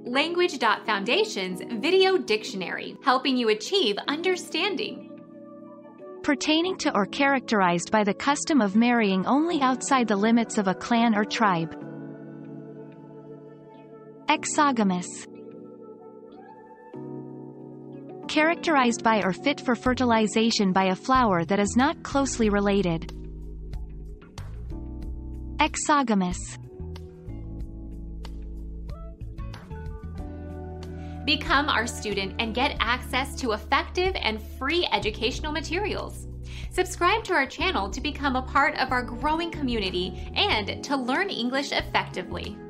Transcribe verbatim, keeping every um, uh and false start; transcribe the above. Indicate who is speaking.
Speaker 1: Language.Foundation's Video Dictionary, helping you achieve understanding.
Speaker 2: Pertaining to or characterized by the custom of marrying only outside the limits of a clan or tribe. Exogamous. Characterized by or fit for fertilization by a flower that is not closely related. Exogamous.
Speaker 1: Become our student and get access to effective and free educational materials. Subscribe to our channel to become a part of our growing community and to learn English effectively.